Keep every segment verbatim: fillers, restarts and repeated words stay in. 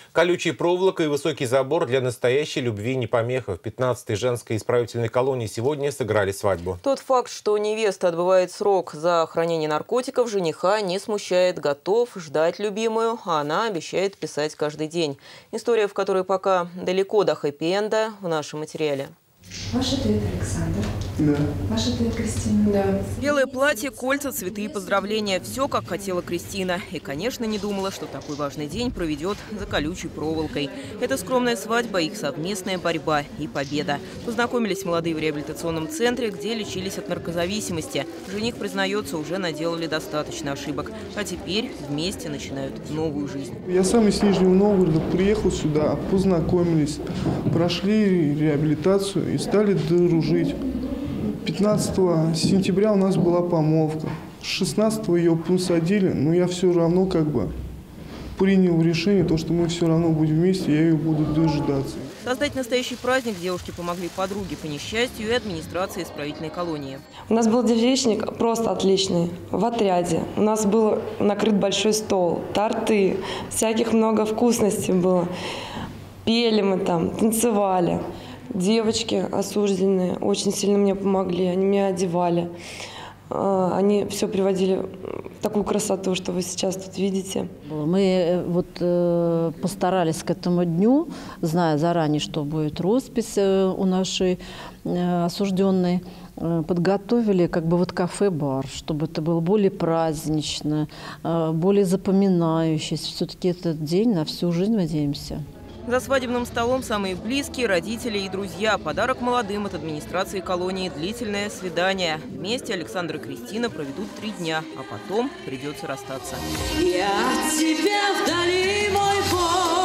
Колючая проволока и высокий забор для настоящей любви не помеха. В пятнадцатой женской исправительной колонии сегодня сыграли свадьбу. Тот факт, что невеста отбывает срок за хранение наркотиков, жениха не смущает. Готов ждать любимую, а она обещает писать каждый день. История, в которой пока далеко до хэппи-энда, в нашем материале. Ваш ответ, Александр. Да. Ваш ответ, Кристина. Да. Белое платье, кольца, цветы и поздравления. Все, как хотела Кристина. И, конечно, не думала, что такой важный день проведет за колючей проволокой. Это скромная свадьба, их совместная борьба и победа. Познакомились молодые в реабилитационном центре, где лечились от наркозависимости. Жених, признается, уже наделали достаточно ошибок. А теперь вместе начинают новую жизнь. Я сам из Нижнего Новгорода приехал сюда, познакомились, прошли реабилитацию и стали дружить. пятнадцатого сентября у нас была помолвка. шестнадцатого ее посадили, но я все равно как бы принял решение, то, что мы все равно будем вместе, я ее буду дожидаться. Создать настоящий праздник девушке помогли подруги по несчастью и администрации исправительной колонии. У нас был девичник просто отличный, в отряде. У нас был накрыт большой стол, торты, всяких много вкусностей было. Пели мы там, танцевали. Девочки осужденные очень сильно мне помогли, они меня одевали. Они все приводили в такую красоту, что вы сейчас тут видите. Мы вот э, постарались к этому дню, зная заранее, что будет роспись у нашей э, осужденной, э, подготовили как бы вот кафе-бар, чтобы это было более празднично, э, более запоминающееся. Все-таки этот день на всю жизнь, надеемся. За свадебным столом самые близкие, родители и друзья. Подарок молодым от администрации колонии – длительное свидание. Вместе Александр и Кристина проведут три дня, а потом придется расстаться. Я от тебя вдали, мой Бог.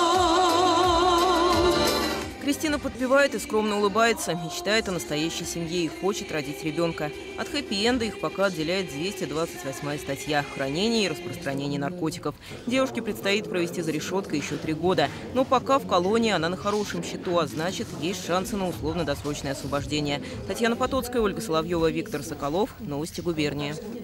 Кристина подпевает и скромно улыбается, мечтает о настоящей семье и хочет родить ребенка. От хэппи-энда их пока отделяет двести двадцать восьмая статья – хранение и распространение наркотиков. Девушке предстоит провести за решеткой еще три года. Но пока в колонии она на хорошем счету, а значит, есть шансы на условно-досрочное освобождение. Татьяна Потоцкая, Ольга Соловьева, Виктор Соколов. Новости губернии.